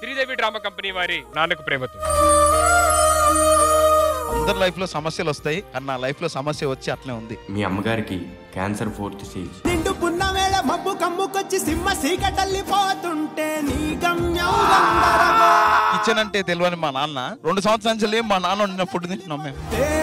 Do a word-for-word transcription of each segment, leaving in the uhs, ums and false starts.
Sridevi drama company వారి నాన్నకు ప్రేమతో. అందరి life లో సమస్యలు వస్తాయి, కానీ నా లైఫ్ లో సమస్య వచ్చి అట్లే ఉంది. మీ అమ్మగారికి క్యాన్సర్ ఫోర్త్ స్టేజ్. నిండు పున్నమేళ మబ్బు కమ్ముకొచ్చి సింహ సీకటల్లిపోతుంటే నీ గమ్యం కిచెన్ అంటే తెలియని మా నాన్న రెండు సంవత్సరాల నుంచి మా నాన్న వండిన ఫుడ్ తింటున్నాం మేము.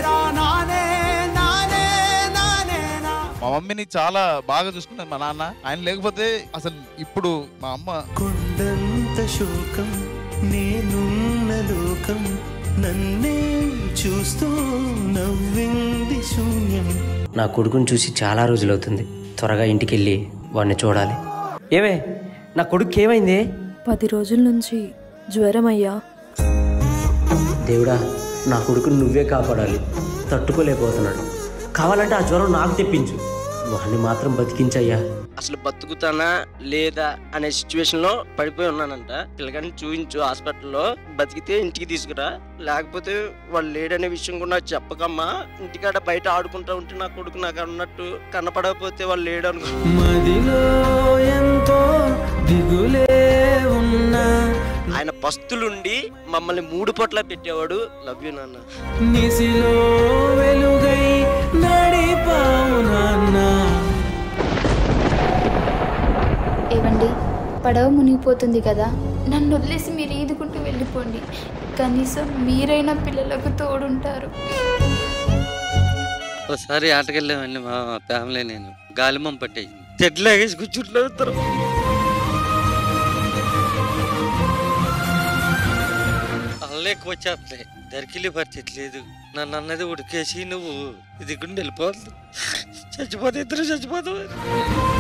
మా మమ్మీని చాలా బాగా చూసుకున్నాను మా నాన్న. ఆయన లేకపోతే అసలు ఇప్పుడు మా అమ్మ. కొండంత శోకం నేనున్న లోకం నన్నే చూస్తూ నవ్వింది శూన్యం. నా కొడుకుని చూసి చాలా రోజులు అవుతుంది. త్వరగా ఇంటికి వెళ్ళి వాడిని చూడాలి. ఏమే నా కొడుకు ఏమైంది? పది రోజుల నుంచి జ్వరం అయ్యా. దేవుడా, నా కొడుకుని నువ్వే కాపాడాలి. తట్టుకోలేకపోతున్నాడు. కావాలంటే ఆ జ్వరం నాకు తెప్పించు. వాడిని మాత్రం బతికించయ్యా. అసలు బతుకుతానా లేదా అనే సిచ్యువేషన్ లో పడిపోయి ఉన్నానంట. పిల్లగాని చూపించు హాస్పిటల్లో, బతికితే ఇంటికి తీసుకురా, లేకపోతే వాళ్ళు లేడనే విషయం కూడా నాకు చెప్పకమ్మా. ఇంటికాడ బయట ఆడుకుంటా ఉంటే నా కొడుకు నాకు అన్నట్టు కనపడకపోతే వాళ్ళు లేడను. మదిలో ఎంతో దిగులే ఉన్నా ఆయన పస్తులుండి మమ్మల్ని మూడు పొట్ల పెట్టేవాడు. లవ్ యూ నాన్న. నిసిలో వెలుగై నడిపావు నాన్న. ఏవండి, పడవ మునిగిపోతుంది కదా, నన్ను వదిలేసి మీరు ఈదుకుంటూ వెళ్ళిపోండి. కనీసం మీరైనా పిల్లలకు తోడుంటారు. ఒకసారి ఆటకెళ్ళామండి మా ఫ్యామిలీ, నేను గాలిమం పట్టే చెట్లాగేసి కూర్చుంటారు. అల్లెక్కువ వచ్చేస్తే దరికిలి పరిచట్లేదు. నన్ను అన్నది ఉడికేసి నువ్వు ఇది గుండె వెళ్ళిపోతుంది, చచ్చిపోతే ఇద్దరు చచ్చిపోతావు.